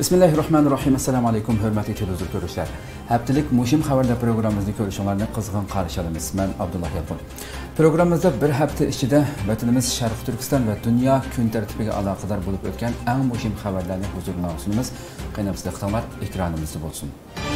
Bismillahirrahmanirrahim. Assalamu alaykum hörmətli televizor görüşlər. Həftəlik Muhim xəbərlər proqramımızı görüşünlərini qızğın qarşı alırıq. Mən Abdullah Yalqın. Proqramımızda bir həftə içində vətənimiz Şərq Türkistan və dünya gün tərtibigə əlaqədar olub ötən ən mühim xəbərlərini huzuruna sunumuz. Qaynamsız diqqətlər ekranımızda olsun.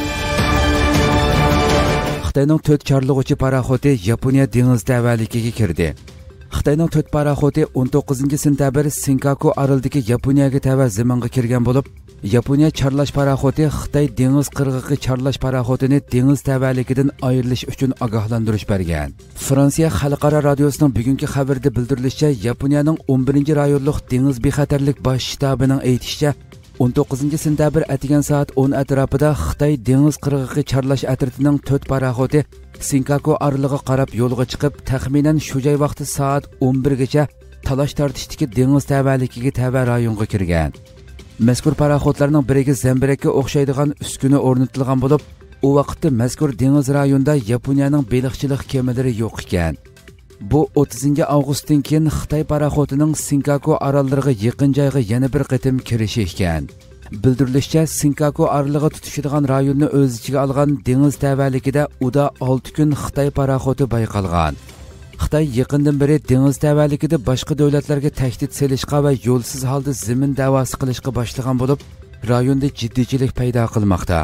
Xitayning 4 çarlıqçı paraxoti Yaponiya dengizdə əvvəlligiga kirdi. Xitayning 4 paraxoti 19 sentabr Senkaku aralidagi Yaponiyaga təvə zamonga kirgan bo'lib, Yaponiya charlash paraxoti Xitoy dengiz qirg'og'i charlash paraxotini dengiz tavalligidan ayrilish uchun ogohlantirish bergan. Fransiya xalqaro radiosining bugungi xabarida bildirilishicha, Yaponiyaning 11-rayonlik dengiz bexatarlik bosh shtabining aytishicha, 19 sentabr atigan soat 10 atrofida Xitoy dengiz qirg'og'i charlash atritining 4 paraxoti Senkaku orlig'iga qarab yo'lga chiqib, taxminan shu joy vaqti soat 11 gacha talash tortishdagi dengiz tavalligiga tava rayonga kirgan. Mazkur paraxotlarning biriga zambirakka o'xshaydigan uskuna o'rnatilgan bo'lib, u vaqtda mazkur dengiz rayonida Yaponiyaning baliqchilik kemalari yo'q ekan. Bu 30 avgustdan keyin Xitoy paraxotining Senkaku orollariga yaqin joyga yana bir qitim kirishi ekan. Bildirilishicha, Senkaku orlig'i tutishadigan rayonni o'z ichiga olgan dengiz tavalligida uda 6 kun Xitoy paraxoti bayqalgan. Xitoy yaqindan beri dengiz tavalligida boshqa davlatlarga tahdid selishga va yo'lsiz holda zamin da'vosi qilishga boshlagan bo'lib, rayonda jiddiychilik paydo qilmoqda.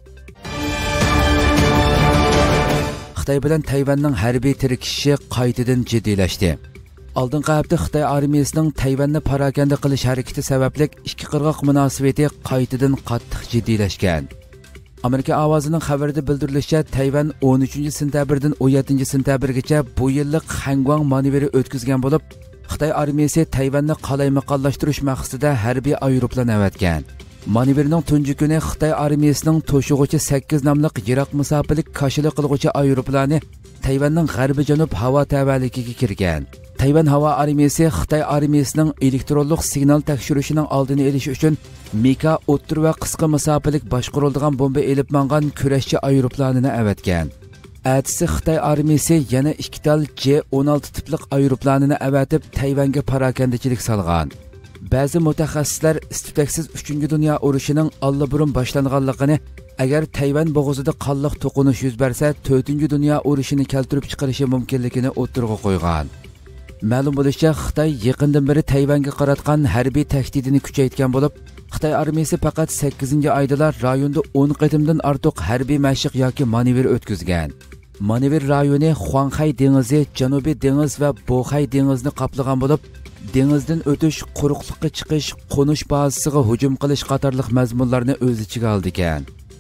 Xitoy bilan Tayvanning harbiy tirkishi qaytadan jiddiylashdi. Oldingi hafta Xitoy armiyasining Tayvanni parokanda qilish harakati sababli ikki qirg'oq munosabati qaytadan qattiq jiddiylashgan. Amerika ovozining xabarida bildirilishicha, Tayvan 13-sentabrdan 17-sentabrgacha bu yillik Hangguang manevri o'tkazgan bo'lib, Xitoy armiyasi Tayvanni qalaymaqonlashtirish maqsadida harbiy aeroplan avatgan. Manevrning tunji kuni Xitoy armiyasining Toshug'uchi 8 nomli yiroq masofalik kashili qilg'uchi aeroplani Tayvanning g'arbi-janub havo tavalligiga kirgan. Tayvan havo armiyasi Xitoy armiyasining elektronlik signal tekshirishining oldini olish uchun Mika o'ttir va qisqa masofalik boshqariladigan bomba elib mangan kurashchi aeroplanini avatgan. Atisi Xitoy armiyasi yana 2 tal J-16 tiplik aeroplanini avatib Tayvanga parakandachilik salgan. Ba'zi mutaxassislar istiqsiz 3-dunyo urushining allaburun boshlanganligini, agar Tayvan bo'g'izida qonliq to'qinish yuz bersa, 4-dunyo urushini keltirib chiqarishi mumkinligini o'ttirg'a qo'ygan. Ma'lum bo'lishicha, Xitoy yaqindan beri Tayvanga qaratgan harbiy tahdidini kuchaytirgan bo'lib, Xitoy armiyasi faqat 8-oydalar rayonda 10 qitimdan ortiq harbiy mashq yoki manevr o'tkazgan. Manevr rayoni Xuanxay dengizi, Janubiy dengiz va Boxay dengizini qoplagan bo'lib, dengizdan o'tish, quruqlikqa chiqish, qo'nish bazasiga hujum qilish qatorliq mazmunlarni o'z ichiga oldi ekan.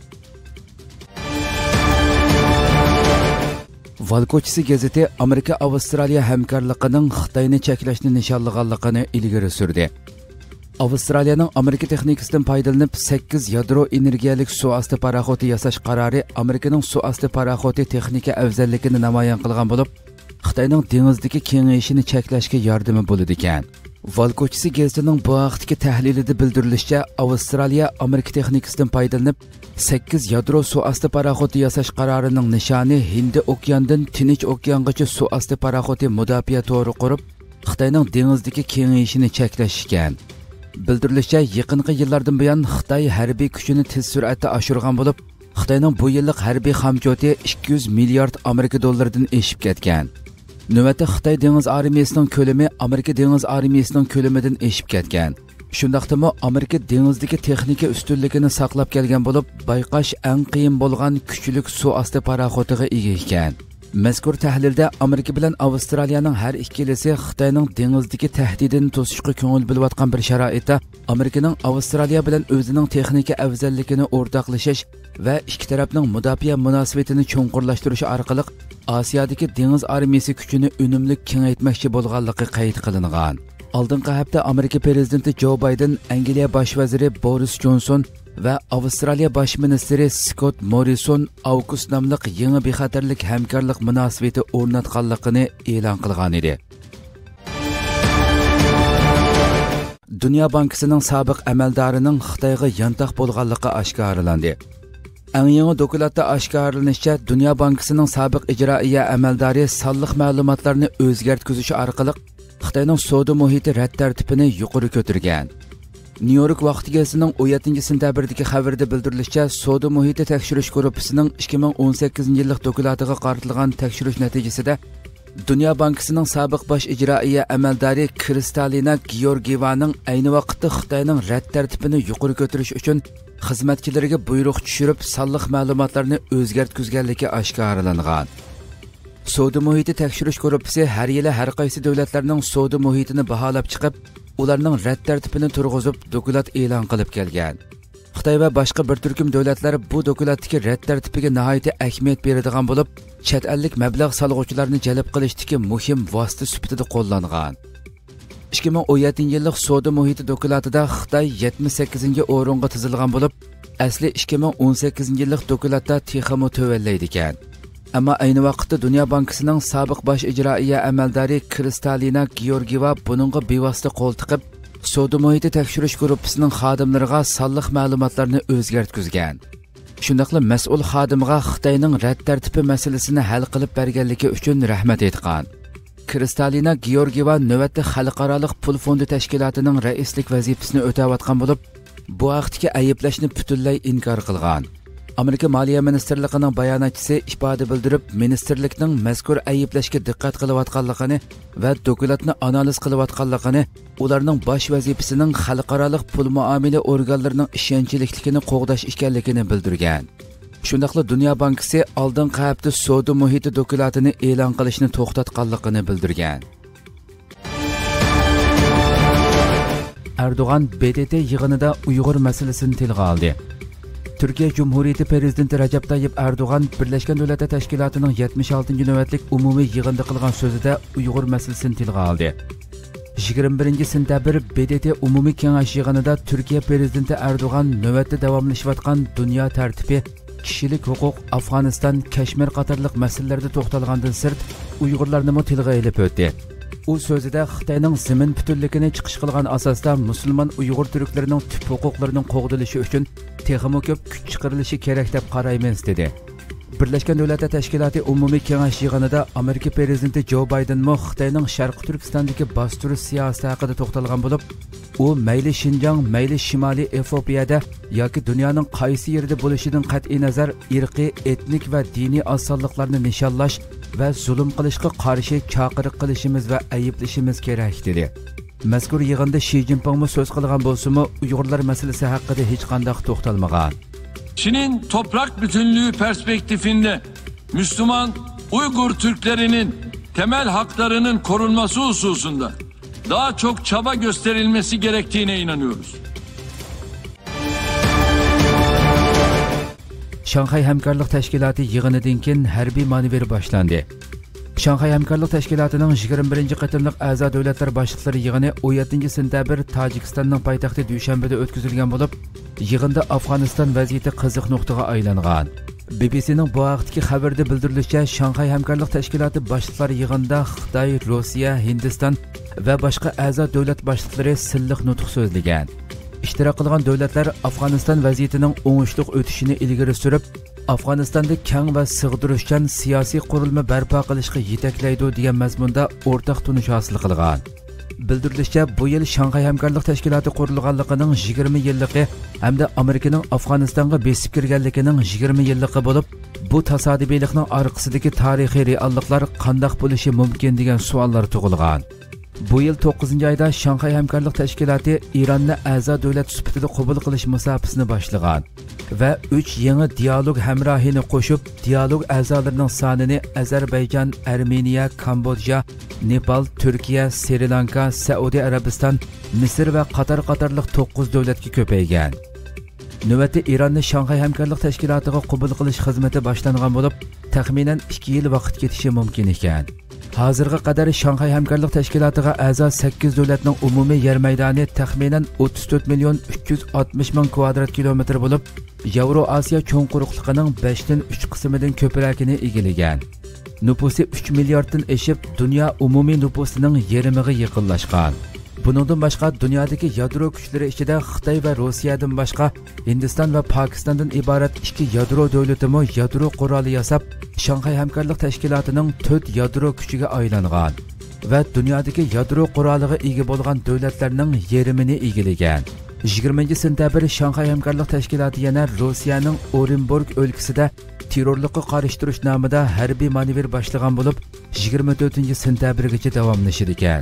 Valkochisi gazeti Amerika-Avstraliya hamkorligining Xitoyni cheklashni nishonlaganligini ilgari surdi. Avstraliyaning Amerika texnikasidan foydalanib 8 yadro energiyalik suvosti paraxoti yasash qarori Amerikaning suvosti paraxoti texnika afzalligini namoyon qilgan bo'lib, Xitoyning dengizdagi kengayishini cheklashga yordami bo'ladi ekan. Valkochisi gazetining bu vaqtdagi tahlilida bildirilishicha, Avstraliya Amerika texnikasidan foydalanib 8 yadro suvosti paraxoti yasash qarorining nishoni Hind okeanidan Tinch okeanigacha suvosti paraxoti mudofaa to'ri qurib, Xitoyning dengizdagi kengayishini cheklash ekan. Bildirilishicha, yaqinqi yillardan buyon Xitoy harbiy kuchini tez sur'atda oshirgan bo'lib, Xitoyning bu yillik harbiy xamjoti 200 milliard Amerika dollaridan oshib ketgan. Navbatda Xitoy dengiz armiyasining ko'lami Amerika dengiz armiyasining ko'lamidan oshib ketgan. Shundaqdimi Amerika dengizdagi texnika ustunligini saqlab kelgan bo'lib, bayqash eng qiyin bo'lgan kuchlik suvosti paraxotiga ega ekan. Mazkur tahlilda Amerika bilan Avstraliyaning har ikkilisi Xitoyning dengizdagi tahdidini to'sishga ko'ngil bo'layotgan bir sharoitda Amerikaning Avstraliya bilan o'zining texnika afzalligini o'rtoqlashish va ikki tarafning mudofaa munosabatini cho'nqurlashtirish orqali Osiyodagi dengiz armiyasi kuchini unumli kengaytmoqchi bo'lganligi qayd qilingan. Oldingi hafta Amerika prezidenti Joe Biden, Angliya bosh vaziri Boris Johnson va Avstraliya bosh ministri Scott Morrison AUKUS nomli yangi bexatarlik hamkorlik munosabati o'rnatganligini e'lon qilgan edi. Dünya Bankasining sobiq amaldorining Xitoyga yantoq bo'lganligi oshkorlandi. Eng yangi dokladda oshkorlanishicha, Dünya Bankasining sobiq ijroiya amaldori sonliq ma'lumotlarni o'zgartirish orqali Xitoyning savdo muhiti rad tartibini yuqori ko'targan. Nyu-York vaqti gazetining 17-sentabrdagi xabarida bildirilishicha, savdo muhiti tekshirish gruppasining 2018-yillik doklatiga qaratilgan tekshirish natijasida Dünya Bankasının sobiq bosh ijroiya amaldori Kristalina Georgievaning ayni vaqtda Xitoyning rad tartibini yuqori ko'tarish uchun xizmatchilariga buyruq tushirib, sonliq ma'lumotlarni o'zgartgizganligi oshkorlangan. Savdo muhiti tekshirish gruppasi har yili har qaysi davlatlarning savdo muhitini baholab chiqib, ularning rad tartibini turg'izib, doklad e'lon qilib kelgan. Xitoy va boshqa bir turkum davlatlar bu dokladagi rad tartibiga nihoyat ahamiyat beradigan bo'lib, chet ellik mablag' solg'uvchilarni jalb qilishdagi muhim vosita sifatida qo'llangan. 2017-yillik savdo muhiti dokladida Xitoy 78-o'ringa tizilgan bo'lib, asli 2018-yillik dokladda texmo to'vallaydi ekan. Ammo ayni vaqtda Dünya Bankasının sobiq bosh ijroiya amaldori Kristalina Georgieva buningga bevosita qo'l tiqib, savdo muhiti tekshirish gruppasining xodimlariga sonliq ma'lumotlarni o'zgartgizgan. Shundaqla mas'ul xodimga Xitoyning rad tartibi masalasini hal qilib berganligi uchun rahmat aytgan. Kristalina Georgieva navbatda xalqaro pul fondi tashkilotining raislik vazifasini o'tayotgan bo'lib, bu vaqtdagi ayblashni butunlay inkor qilgan. Amerika Moliya Ministerligining bayonotchisi ifoda bildirib, ministerlikning mazkur ayblashga diqqat qilayotganligini va dokladni analiz qilayotganligini, ularning bosh vazifasining xalqaro pul muomala organlarining ishonchliligini qo'g'dash ekanligini bildirgan. Shundaqla Dünya Bankasi oldingi hafta savdo muhiti dokladini e'lon qilishni to'xtatganligini bildirgan. Erdo'g'an BDT yig'inida Uyg'ur masalasini tilga oldi. Türkiye Cumhuriyeti Prezidenti Recep Tayyip Erdoğan Birleşken Devletler Teşkilatı'nın 76. növetlik umumiy yig'inda qilgan so'zida Uyg'ur masalasini tilga oldi. 21-sentabr BDT umumiy kengash yig'inida Türkiye Prezidenti Erdoğan navbatda davomlashayotgan dunyo tartibi, kishilik huquq, Afg'oniston, Kashmir qatorliq masalalarda to'xtalgandan sirt Uyg'urlarni mo tilga ilib o'tdi. U so'zida Xitoyning zamin butunligini chiqish qilgan asosda musulmon Uyg'ur turklarining tip huquqlarining qo'g'dilishi uchun texmo ko'p kuch chiqarilishi kerak deb qaraymiz dedi. Birleşken Devletler Teşkilatı umumiy kengash yig'inida Amerika prezidenti Joe Biden mo Xitoyning Sharq Turkistondagi bostirish siyosati haqida to'xtalgan bo'lib, u mayli Xinjiang, mayli Shimoliy Efiopiyada yoki dunyoning qaysi yerida bo'lishidan qat'iy nazar irqiy, etnik va diniy osonliklarni nishonlash va zulm qilishga qarshi chaqiriq qilishimiz va ayblashimiz kerak dedi. Mazkur yig'inda Xi Jinping mo so'z qilgan bo'lsa-mu, Uyg'urlar masalasi haqida hech qanday to'xtalmagan. Çin'in toprak bütünlüğü perspektifinde Müslüman Uygur Türklerinin temel haklarının korunması hususunda daha çok çaba gösterilmesi gerektiğine inanıyoruz. Şanghay Hamkorlik Tashkiloti yig'inidan keyin harbiy manevr boshlandi. Şanghay Hamkorlik Tashkilotining 21 qatimliq a'zo davlatlar boshliqlari yig'ini 17-sentabr Tojikistonning poytaxti Dushanbeda o'tkazilgan bo'lib, yig'inda Afg'oniston vaziyati qiziq nuqtaga aylangan. BBC'ning bu vaqtdagi xabarda bildirilishicha, Şanghay Hamkorlik Tashkiloti boshliqlari yig'inda Xitoy, Rossiya, Hindiston va boshqa a'zo davlat boshliqlari silliq nutq so'zlagan. İştirak qilgan davlatlar Afg'oniston vaziyatining o'ngishli o'tishini ilgari surib, Afg'onistonda keng va sig'diruvchan siyosiy qurilma barpo qilishga yetaklaydi degan mazmunda o'rtaq tunish hosil qilgan. Bildirilishicha, bu yil Şanghay Hamkorlik Tashkiloti qurilganligining 20 yilligi hamda Amerikaning Afg'onistonga besib kirganligining 20 yilligi bo'lib, bu tasodifiylikning orqasidagi tarixiy realliklar qanday bo'lishi mumkin degan savollar tug'ilgan. Bu yil 9-oyda Şanghay Hamkorlik Tashkiloti Ironni a'zo davlat sifatida qabul qilish musofasini boshlagan va 3 yangi dialog hamrohini qo'shib, dialog a'zolarining sonini Ozarbayjon, Armeniya, Kambodja, Nepal, Turkiya, Sri Lanka, Saudiya Arabiston, Misr va qatorliq 9 davlatga ko'paygan. Navbatda Ironni Şanghay Hamkorlik Tashkilotiga qabul qilish xizmati boshlangan bo'lib, taxminan 2 yil vaqt ketishi mumkin ekan. Hozirga qadar Şanghay Hamkorlik Tashkilotiga a'zo 8 davlatning umumiy yer maydoni taxminan 34 million 360 ming kvadrat kilometr bo'lib, Yevroasiyo cho'ng quruqligining 5dan 3 qismidan ko'pragini egallagan. Nupusi 3 milliarddan eshib, dunyo umumiy nupusining yarmiga yaqinlashgan. Buningdan boshqa dunyodagi yadro kuchlari ichida Xitoy va Rossiyadan boshqa Hindiston va Pokistondan iborat 2 yadro davlatimi yadro quroli yasab, Şanghay Hamkorlik Tashkilotining 4 yadro kuchiga aylangan va dunyodagi yadro quroliga ega bo'lgan davlatlarning yarmini egallagan. 20 sentabr Şanghay Hamkorlik Tashkiloti yana Rossiyaning Orenburg o'lkasida terrorlikqa qarshi turish nomida harbiy manevr boshlagan bo'lib, 24 sentabrgacha davomlashadi ekan.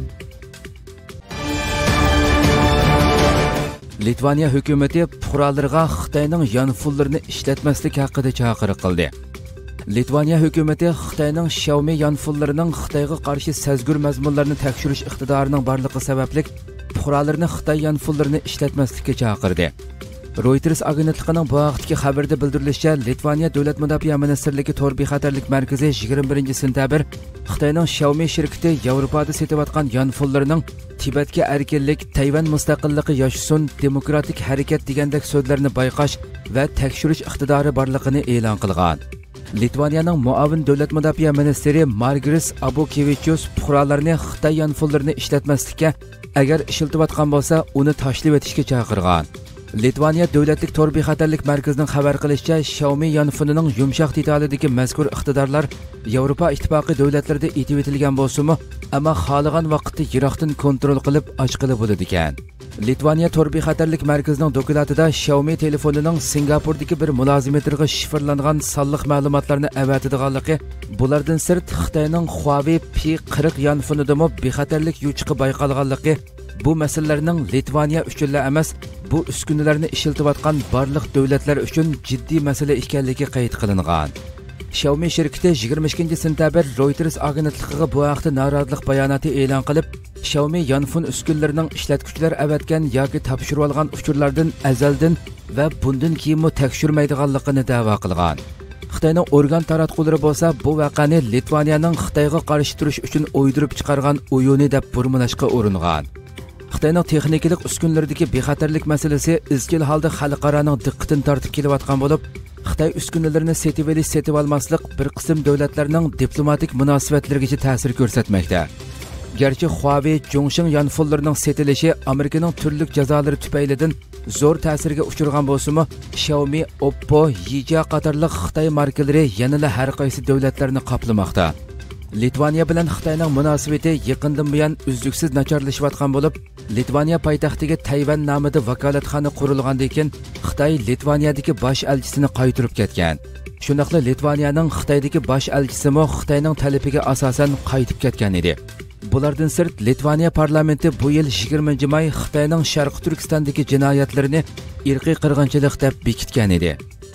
Litvaniya hukumati fuqarolarga Xitoyning yanfullarini ishlatmaslik haqida chaqiriq qildi. Litvaniya hukumati Xitoyning Xiaomi yanfullarining Xitoyga qarshi sezgur mazmunlarni tekshirish iqtidorining borligi sababli fuqarolarni Xitoy yanfullarini ishlatmaslikka chaqirdi. Reuters agentligining bu vaqtdagi xabarda bildirilishicha, Litvaniya Davlat mudofaa ministrligi tor bexatarlik markazi 21 sentabr Xitoyning Xiaomi shirkati Yevropada setayotgan yanfullarining Tibetga erkinlik, Tayvan mustaqilligi yashasin, demokratik harakat degandek so'zlarni bayqash va tekshirish iqtidori borligini e'lon qilgan. Litvaniyaning muavin davlat mudofaa ministri Margaris Abukevichus fuqarolarni Xitoy yanfullarini ishlatmaslikka, agar ishiltayotgan bo'lsa, uni tashlab etishga chaqirgan. Litvaniya davlatlik tor bexatarlik markazining xabar qilishicha, Xiaomi yanfunining yumshoq detalidagi mazkur iqtidorlar Yevropa ittifoqi davlatlarida etib etilgan bo'lsa-mu, ammo xohlagan vaqtda yiroqdan kontrol qilib ochqili bo'ladi ekan. Litvaniya tor bexatarlik markazining dokladida Xiaomi telefonining Singapurdagi bir mulozimatiga shifrlangan sonliq ma'lumotlarni avatadiganligi, bulardan sirt Xitoyning Huawei P40 yanfunidami bexatarlik yuchiqi bayqalganligi, bu masalalarning Litvaniya uchun emas, bu uskunalarni ishiltayotgan barliq davlatlar uchun jiddiy masala ekanligi qayd qilingan. Xiaomi shirkati 22 sentabr Reuters agentligiga bu haqda norozilik bayonoti e'lon qilib, Xiaomi yanfun uskunlarining ishlatuvchilar avatgan yoki topshirib olgan uchurlardan azaldan va bundan keyinmi tekshirmaydiganligini da'vo qilgan. Xitoyning organ taratqullari bo'lsa, bu voqeani Litvaniyaning Xitoyga qarshi turish uchun o'ydirib chiqargan o'yini deb burmilashga uringan. Xitoyning texnikalik uskunlaridagi bexatarlik masalasi izchil holda xalqaroning diqqatini tortib kelayotgan bo'lib, Xitoy uskunalarini setib olmaslik bir qism davlatlarning diplomatik munosabatlariga ta'sir ko'rsatmoqda. Gerçi Huawei Zhongxing yanfullarining setilishi Amerikaning turli jazolari tufaylidan zo'r ta'sirga uchirgan bo'lsa-mu, Xiaomi, Oppo, Yija qatorliq Xitoy markalari yanada har qaysi davlatlarni qoplamoqda. Litvaniya bilan Xitoyning munosabati yaqindan buyon uzluksiz nacharlashayotgan bo'lib, Litvaniya poytaxtiga Tayvan nomida vakolatxona qurilgandan keyin Xitoy Litvaniyadagi bosh elchisini qaytirib ketgan. Shundaqla Litvaniyaning Xitoydagi bosh elchisi mo Xitoyning talabiga asosan qaytib ketgan edi. Bulardan sirt Litvaniya parlamenti bu yil 20 may Xitoyning Sharq Turkistondagi jinoyatlarini irqiy qirg'inchilik deb bekitgan edi.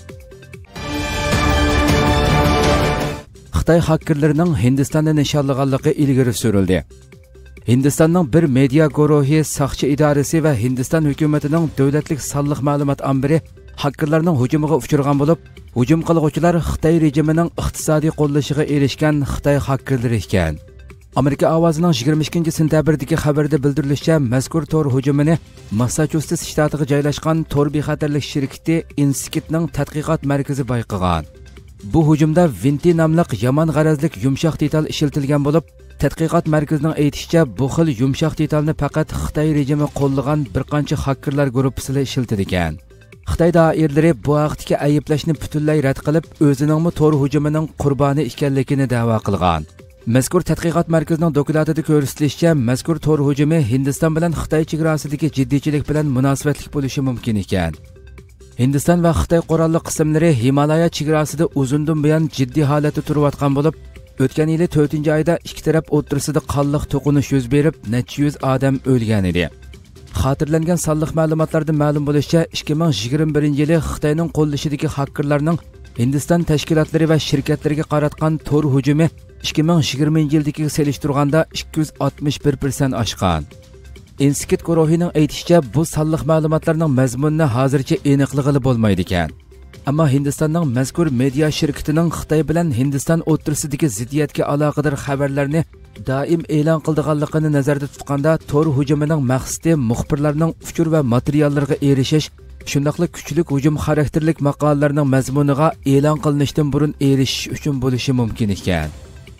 Xitoy hakkerlarining Hindistonda nishonlaganligi ilgari surildi. Hindistonning bir media guruhi soqchi idorasi va Hindiston hukumatining davlatlik sonliq ma'lumot ombiri hakkerlarning hujumiga uchragan bo'lib, hujum qiluvchilar Xitoy rejimining iqtisodiy qo'llashiga erishgan Xitoy hakkerlari ekan. Amerika ovozining 22 sentabrdagi xabarda bildirilishicha, mazkur tor hujumini Massachusets shtatiga joylashgan tor bexatarlik shirkati Institutning tadqiqot markazi bayqagan. Bu hujumda Vinti nomli yomon g'arazlik yumshoq detal ishlatilgan bo'lib, tadqiqot markazining aytishicha, bu xil yumshoq detalni faqat Xitoy rejimi qo'llagan bir qancha hakkerlar guruhi ishlatildi ekan. Xitoy doiralari bu vaqtdagi ayblashni butunlay rad qilib, o'zining tor hujumining qurboni ekanligini da'vo qilgan. Mazkur tadqiqot markazining dokladida ko'rsatilishicha, mazkur tor hujumi Hindiston bilan Xitoy chegarasidagi jiddiychilik bilan munosabatli bo'lishi mumkin ekan. Hindiston va Xitoy qurolli qismlari Himalaya chegarasida uzundan buyon jiddiy holatda turayotgan bo'lib, o'tgan yili 4-oyda ikki taraf o'rtasida qonliq to'qinish yuz berib, necha yuz odam o'lgan edi. Xotirlangan sonliq ma'lumotlarda ma'lum bo'lishicha, 2021-yili Xitoyning qo'llashidagi hakkerlarning Hindiston tashkilotlari va shirkatlariga qaratgan tor hujumi 2020-yildagiga selishtirganda 261% oshgan. Institut guruhining aytishicha, bu sonliq ma'lumotlarning mazmunini hozircha aniqlig'i bo'lmaydi ekan. Ammo Hindistonning mazkur media shirkatining Xitoy bilan Hindiston o'rtasidagi ziddiyatga aloqador xabarlarni doim e'lon qilganligini nazarda tutganda, tor hujumining maqsadi muxbirlarning uchur va materiallarga erishish, shundaqla kuchli hujum xarakterlik maqolalarning mazmuniga e'lon qilinishdan burun erishish uchun bo'lishi mumkin ekan.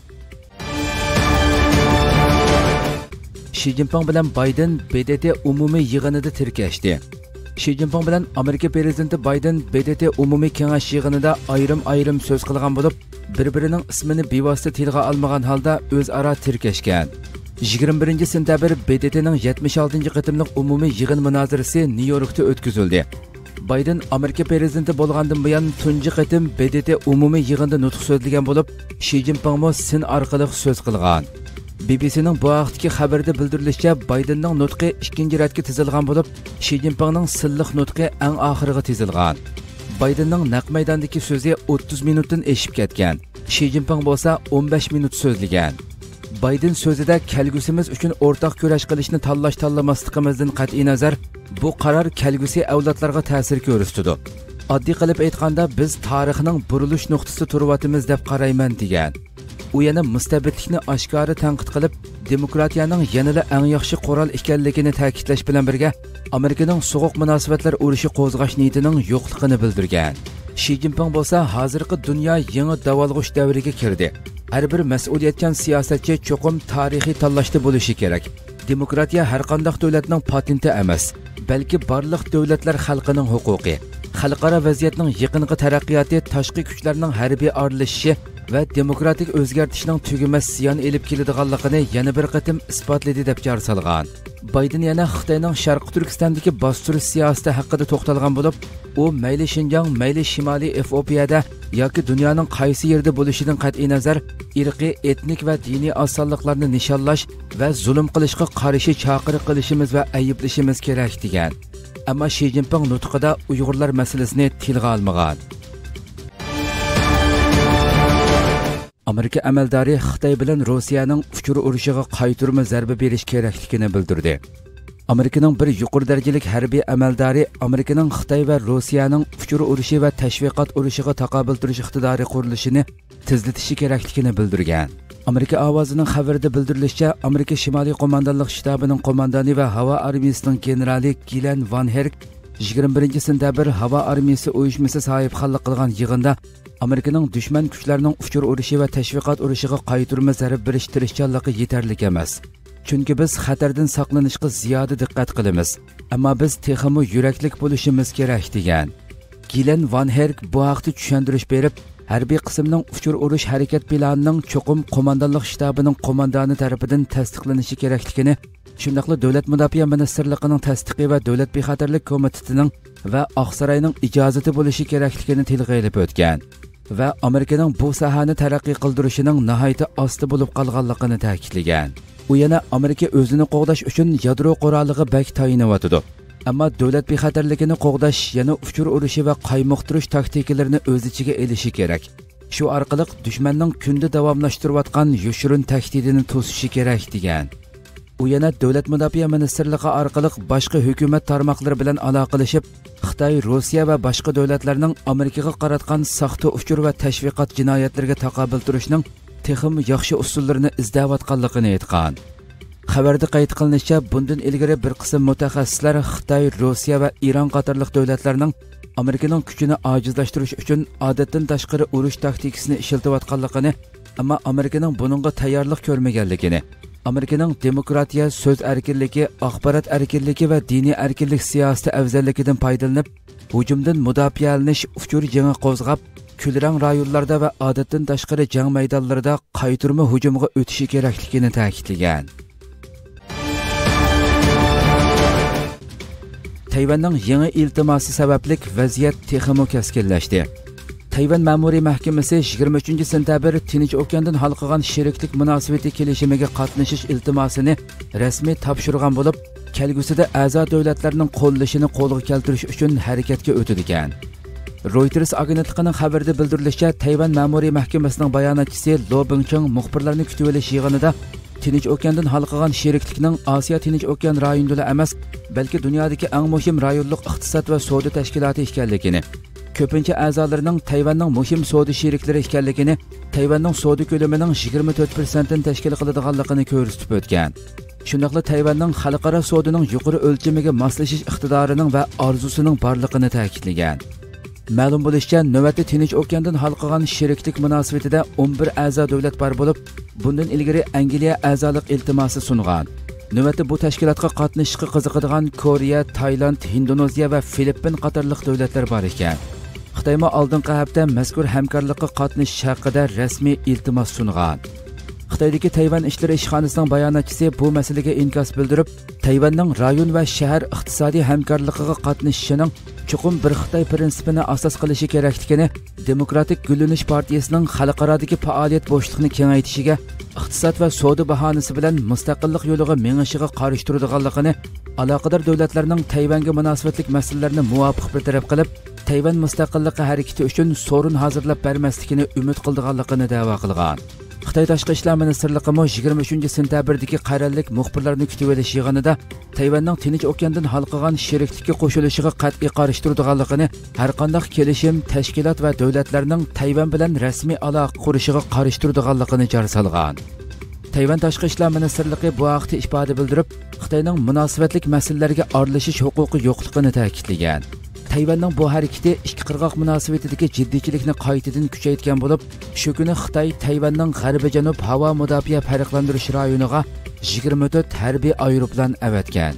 Xi Jinping bilan Biden BDT umumiy yig'inida tirkashdi. Xi Jinping bilan Amerika prezidenti Biden BDT umumiy kengash yig'inida ayrim so'z qilgan bo'lib, bir-birining ismini bevosita tilga olmagan holda o'zaro tirkashgan. 21 sentabr BDT'ning 76. qitimliq umumiy yig'in munozarasi Nyu-Yorkda o'tkazildi. Bayden Amerika prezidenti bo'lgandan buyon tunji qitim BDT umumiy yig'inda nutq so'zlagan bo'lib, Xi Jinping sin orqali so'z qilgan. BBC'ning bu vaqtdagi xabarda bildirilishicha, Baydenning nutqi ikkinchi ratga tizilgan bo'lib, Xi Jinpingning silliq nutqi eng oxiriga tizilgan. Baydenning naq maydondagi so'zi 30 minutdan eshib ketgan. Xi Jinping bo'lsa 15 minut so'zlagan. Bayden so'zida kelgusimiz uchun o'rtaq kurash qilishni tanlamasligimizdan qat'iy nazar, bu qaror kelgusi avlodlarga ta'sir ko'rsatadi. Oddiy qilib aytganda, biz tarixning burilish nuqtasida turibamiz deb qarayman degan. U yana mustabidlikni oshkora tanqid qilib, demokratiyaning yanada eng yaxshi qurol ekanligini ta'kidlash bilan birga, Amerikaning so'g'uq munosabatlar urushi qo'zg'ash niyatining yo'qligini bildirgan. Xi Jinping bo'lsa, hozirgi dunyo yangi davolg'ish davriga kirdi. Har bir mas'uliyatchan siyosatchi cho'qim tarixiy tanlashda bo'lishi kerak. Demokratiya har qanday davlatning patenti emas, balki barliq davlatlar xalqining huquqi. Xalqaro vaziyatning yaqinqi taraqqiyoti, tashqi kuchlarning harbiy aralashishi va demokratik o'zgartishning tugamas ziyon elib keladiganligini yana bir qatim isbotladi deb jar solgan. Bayden yana Xitoyning Sharqi Turkistondagi bostirish siyosati haqida to'xtalgan bo'lib, u mayli Xinjiang, mayli Shimoliy Efiopiyada yoki dunyoning qaysi yerda bo'lishidan qat'iy nazar, irqiy, etnik va diniy osonliklarni nishonlash va zulm qilishga qarshi chaqiriq qilishimiz va ayblashimiz kerak degan. Ammo Xi Jinping nutqida Uyg'urlar masalasini tilga olmagan. Amerika amaldori Xitoy bilan Rossiyaning uchur urushiga qaytarma zarba berish kerakligini bildirdi. Amerikaning bir yuqori darajalik harbiy amaldori Amerikaning Xitoy va Rossiyaning uchur urushi va tashviqot urushiga taqobil turish iqtidori qurilishini tezlatishi kerakligini bildirgan. Amerika ovozining xabarida bildirilishicha, Amerika Shimoliy qo'mondonlik shtabining qo'mondoni va havo armiyasining generali Gillen Van Herk 21 sentabr havo armiyasi uyushmasi sohibxonlik qilgan yig'inda Amerikaning dushman kuchlarining uchur urushi va tashviqot urushiga qaytarma zarba berish tirishchanligi yetarli emas. Chunki biz xatardan saqlanishga ziyoda diqqat qilamiz, ammo biz texmo yuraklik bo'lishimiz kerak degan. Gillen Van Herk bu haqda tushuntirish berib, harbiy qismning uchur urush harakat planining cho'qim qo'mondonlik shtabining qo'mondoni tomonidan tasdiqlanishi kerakligini, shundaqla davlat mudofaa ministrligining tasdiqi va davlat bexatarlik komitetining va Oqsaroyning ijozati bo'lishi kerakligini tilga olib o'tgan va Amerikaning bu sohani taraqqiy qildirishining nihoyatda osti bo'lib qolganligini ta'kidlagan. U yana Amerika o'zini qo'g'dash uchun yadro quroliga bak tayinlayotdi. Ammo davlat bexatarligini qo'g'dash yana uchur urushi va qaymoqtirish taktikalarini o'z ichiga elishi kerak. Shu orqali dushmanning kunda davomlashtirayotgan yoshirin tahdidini to'sishi kerak degan. U yana davlat mudofaa ministrligi orqali boshqa hukumat tarmoqlari bilan aloqalashib, Xitoy, Rossiya va boshqa davlatlarning Amerikaga qaratgan soxta uchur va tashviqot jinoyatlariga taqobil turishning texim yaxshi usullarini izlayotganligini aytgan. Xabarda qayd qilinishicha, bundan ilgari bir qism mutaxassislar Xitoy, Rossiya va Eron qatorliq davlatlarning Amerikaning kuchini ojizlashtirish uchun odatdan tashqari urush taktikasini ishlatayotganligini, ammo Amerikaning buningga tayyorlik ko'rmaganligini, Amerikaning demokratiya, so'z erkinligi, axborot erkinligi va diniy erkinlik siyosati afzalligidan foydalanib, hujumdan mudofialanish uchur jangi qo'zg'ab, kulrang rayonlarda va odatdan tashqari jang maydonlarida qaytarma hujumga o'tishi kerakligini ta'kidlagan. Tayvanning yangi iltimosi sababli vaziyat texmo keskinlashdi. Tayvan ma'muriy mahkamasi 23 sentabr Tinch okeandan hal qilgan sheriklik munosabati kelishimiga qatnashish iltimosini rasmiy topshirgan bo'lib, kelgusida a'zo davlatlarning qo'llashini qo'lga keltirish uchun harakatga o'tadigan. Reuters agentligining xabarida bildirilishicha, Tayvan ma'muriy mahkamasining bayonotchisi Lo Bingcheng muxbirlarni kutib olish yig'inida Tinch okeandan hal qilgan sheriklikning Osiyo Tinch okean rayonida emas, balki dunyodagi eng muhim rayonlik iqtisod va savdo tashkiloti ekanligini, ko'pincha a'zolarining Tayvanning muhim savdo sheriklari ekanligini, Tayvanning savdo ko'lamining 24% tashkil qiladiganligini ko'rsatib o'tgan. Shundaqla Tayvanning xalqaro savdoning yuqori o'lchamiga moslashish iqtidorining va orzusining borligini ta'kidlagan. Ma'lum bo'lishicha, navbatda Tinch okeandan hal qilgan sheriklik munosabatida 11 a'zo davlat bor bo'lib, bundan ilgari Angliya a'zolik iltimosi sungan. Navbatda bu tashkilotga qatnashishga qiziqadigan Koreya, Tailand, Indoneziya va Filippin qatorliq davlatlar bor ekan. Xitoyma oldingi hafta mazkur hamkorlikqa qatnashish haqida rasmiy iltimos sungan. Xitoydagi Tayvan ishlari ishxonasining bayonotchisi bu masalaga inkos bildirib, Tayvanning rayon va shahar iqtisodiy hamkorligiga qatnashishining chuqur bir Xitoy prinsipini asos qilishi kerakligini, Demokratik Gullanish partiyasining xalqarodagi faoliyat bo'shliqini kengaytishiga, iqtisod va savdo bahonasi bilan mustaqillik yo'liga menishiga qarshi turadiganligini, aloqador davlatlarning Tayvanga munosabatlik masalalarni muvofiq bir taraf qilib, Tayvan mustaqilligi harakati uchun so'rin hozirlab bermasligini umid qildiganligini da'vo qilgan. Xitoy Tashqi ishlar ministrligi 23-sentabrdagi qarorlik muxbirlarni kutib olish yig'inida Tayvanning Tinch okeandan halqagan sheriklikka qo'shilishiga qat'iy qarshi turadiganligini, har qanday kelishim, tashkilot va davlatlarning Tayvan bilan rasmiy aloqa qurishiga qarshi turadiganligini jar solgan. Tayvan Tashqi ishlar ministrligi bu haqda ifoda bildirib, Xitoyning munosabatlik masalalarga aralashish huquqi yo'qligini ta'kidlagan. Tayvanning bu harakati ikki qirg'oq munosabatidagi jiddiychilikni qaytadan kuchaytirgan bo'lib, shu kuni Xitoy Tayvanning g'arbiy janub havo mudofaa farqlantirish rayoniga 24 harbiy aeroplan avatgan.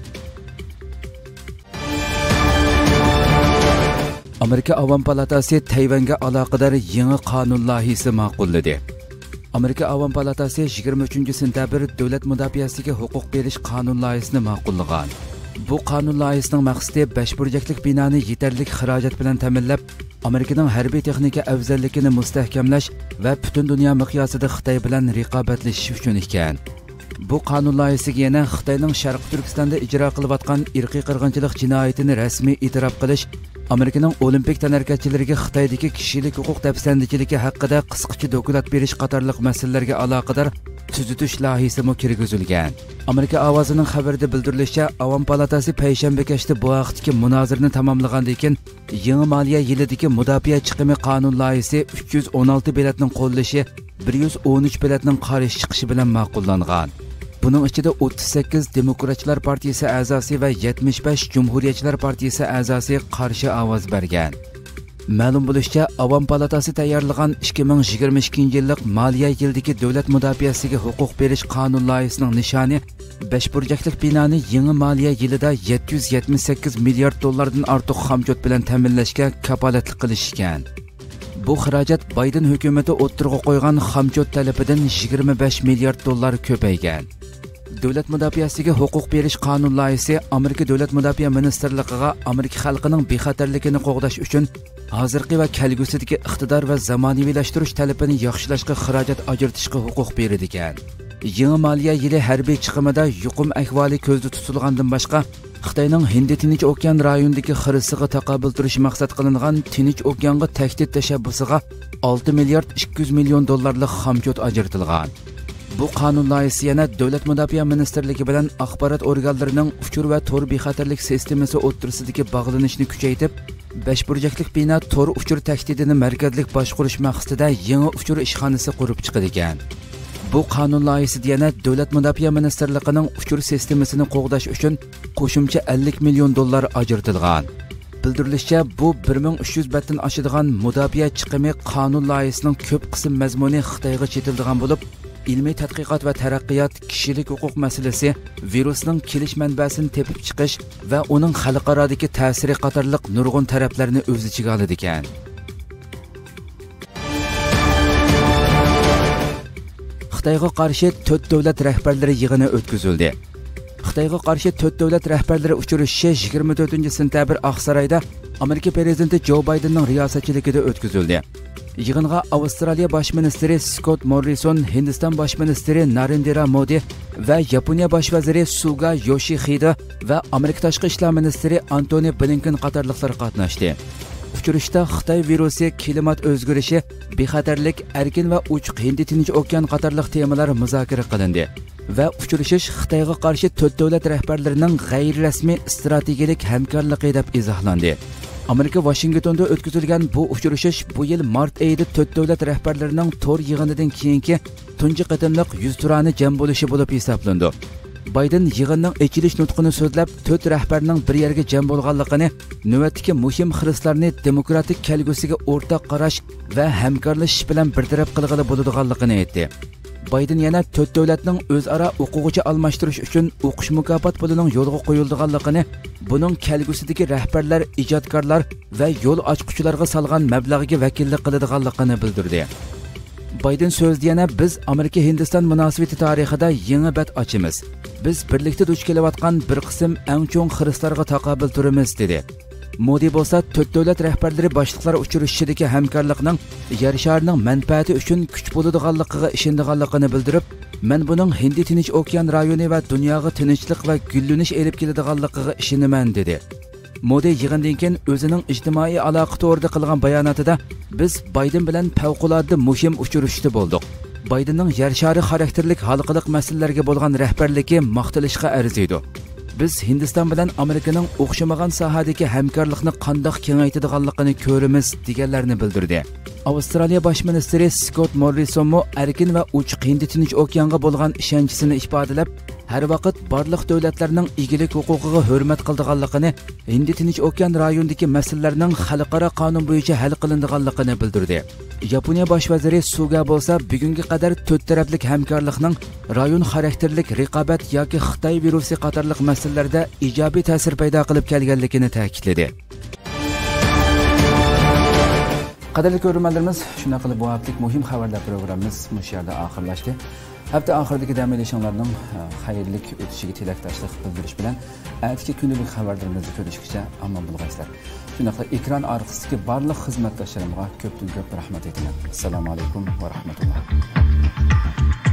Amerika Avam palatasi Tayvanga aloqador yangi qonun loyihasi ma'qulladi. Amerika Avam palatasi 23-sentabr davlat mudofaasiga huquq berish qonun loyihasini ma'qullagan. Bu qonun loyihasining maqsadi 5 burchaklik binoni yetarli xarajat bilan ta'minlab, Amerikaning harbiy texnika afzalligini mustahkamlash va butun dunyo miqyosida Xitoy bilan raqobatlashish uchun ekan. Bu qonun loyihasiga yana Xitoyning Sharq Turkistonda ijro qilayotgan irqiy qirg'inchilik jinoyatini rasmiy e'tirof qilish, Amerikaning olimpik tanarkachilariga Xitoydagi kishilik huquq tafsandachiligi haqida qisqacha doklad berish qatorliq masalalarga aloqador tuzitish loyihasi kirgizilgan. Amerika ovozining xabarida bildirilishicha, Avam palatasi payshanba kechda bu vaqtdagi munozirani tamomlagandan keyin yangi moliya yilidagi mudofaa chiqimi qonun loyihasi 316 biletning qo'llashi, 113 biletning qarshi chiqishi bilan ma'qullangan. Bunun ichida 38 Demokratlar partiyasi a'zosi va 75 Cumhuriyetchilar partiyasi a'zosi qarshi ovoz bergan. Ma'lum bo'lishicha, Avam palatasi tayyorlagan 2022-yillik moliya yildagi davlat mudofaasiga huquq berish qonun loyihasining nishoni 5 burchaklik binoni yangi moliya yilida 778 milliard dollardan ortiq xomchot bilan ta'minlashga kafolatlik qilish ekan. Bu xarajat Bayden hukumati o'ttirg'a qo'ygan xomchot talabidan 25 milliard dollar ko'paygan. Davlat mudofaasiga huquq berish qonun loyihasi Amerika Davlat mudofaa ministrligiga Amerika xalqining bexatarligini qo'g'dash uchun hozirgi va kelgusidagi iqtidor va zamonaviylashtirish talabini yaxshilashga xarajat ajratishga huquq beradi ekan. Yangi moliya yili harbiy chiqimida yuqum ahvoli ko'zda tutilgandan boshqa, Xitoyning Hind-Tinch okean rayonidagi xirisiga taqobil turish maqsad qilingan Tinch okeanga tahdid tashabbusiga 6 milliard 200 million dollarlik xomchot ajratilgan. Bu qonun loyihasi yana Davlat mudofaa ministrligi bilan axborot organlarining uchur va tor bexatarlik sistemasi o'tirisidagi bog'lanishni kuchaytirib, 5 burchaklik bino tor uchur tahdidini markazlik boshqarish maqsadida yangi uchur ishxonasi qurib chiqadi ekan. Bu qonun loyihasi yana Davlat mudofaa ministrligining uchur sistemasini qo'g'dash uchun qo'shimcha 50 million dollar ajratilgan. Bildirilishicha, bu 1300 batdan oshadigan mudofaa chiqimi qonun loyihasining ko'p qism mazmuni Xitoyga chetildigan bo'lib, ilmiy tadqiqot va taraqqiyot, kishilik huquq masalasi, virusning kelish manbasini tepib chiqish va uning xalqarodagi ta'siri qatorliq nurg'un taraflarni o'z ichiga oladi ekan. Xitoyga qarshi 4 davlat rahbarlari yig'ini o'tkazildi. Xitoyga qarshi 4 davlat rahbarlari uchrashishi 24-sentabr Oqsaroyda Amerika prezidenti Joe Bidenning riyosatchiligida o'tkazildi. Yig'inga Avstraliya bosh ministri Scott Morrison, Hindiston bosh ministri Narendra Modi va Yaponiya bosh vaziri Suga Yoshihide va Amerika tashqi ishlar ministri Antony Blinken qatorliqlar qatnashdi. Uchrashda Xitoy virusi, klimat o'zgarishi, bexatarlik, erkin va ochiq Hind-Tinch okean qatorliq temalar muzokara qilindi va uchrashish Xitoyga qarshi 4 davlat rahbarlarining g'ayri-rasmiy strategik hamkorligi deb izohlandi. Amerika Washingtonda o'tkazilgan bu uchrashish bu yil mart oyida 4 davlat rahbarlarining tor yig'inidan keyingi tunji qatimliq 100 turani jam bo'lishi bo'lib hisoblandi. Biden yig'inning ochilish nutqini so'zlab, 4 rahbarning bir yerga jam bo'lganligini, navbatdagi muhim xiristlarni demokratik kelgusiga o'rtaq qarash va hamkorlashish bilan bartaraf qilg'ili bo'ladiganligini aytdi. Biden yana 4 davlatning o'zaro o'quvchi almashtirish uchun o'qish mukofot pulining yo'lga qo'yilganligini, buning kelgusidagi rahbarlar, ijodkorlar va yo'l ochquchilarga solgan mablag'iga vakillik qiladiganligini bildirdi. Biden so'zlayana biz Amerika Hindiston munosabati tarixida yangi bat ochamiz. Biz birlikda duch kelayotgan bir qism eng cho'ng xiristlarga taqobil turamiz dedi. Modi bo'lsa to'rt davlat rahbarlari boshliqlar uchrashishidagi hamkorlikning yer sharining manfaati uchun kuch bo'ladiganligiga ishonganligini bildirib, men buning Hindi Tinch okean rayoni va dunyoga tinchlik va gullanish elib keladiganligiga ishonaman dedi. Modi yig'indan keyin o'zining ijtimoiy aloqa to'g'rida qilgan bayonotida biz Biden bilan favqulodda muhim uchrashishda bo'ldik. Bidenning yer shari xarakterlik xalqiliq masalalarga bo'lgan rahbarligi maqtalishga arziydi. Biz Hindiston bilan Amerikaning o'xshamagan sohadagi hamkorlikni qandoq kengaytirganligini ko'ramiz deganlarni bildirdi. Avstraliya bosh ministri Scott Morrison mo erkin va ochiq Hind Tinch okeanga bo'lgan ishonchisini ifodalab, har vaqt barliq davlatlarning egilik huquqiga hurmat qildiganligini, Hind Tinch okean rayonidagi masalalarning xalqaro qonun bo'yicha hal qilinadiganligini bildirdi. Yaponiya bosh vaziri Suga bo'lsa, bugungi qadar to'rt taraflik hamkorlikning rayon xarakterlik raqobat yoki Xitoy virusi qatorliq masalalarda ijobiy ta'sir paydo qilib kelganligini ta'kidladi. Qadrli ko'ruvchilarimiz, shunday qilib bu haftalik muhim xabarlar programmamiz bu yerda oxirlashdi. Hafta oxiridagi dam olishinglarning xayrli o'tishiga tilakdoshlik bildirish bilan aytgan kundalik xabarlarimizni ko'rishgacha omon bo'linglar. Shunday ekran orqasidagi barliq xizmatdoshlarimga ko'p rahmat aytaman. Assalomu alaykum va rahmatulloh.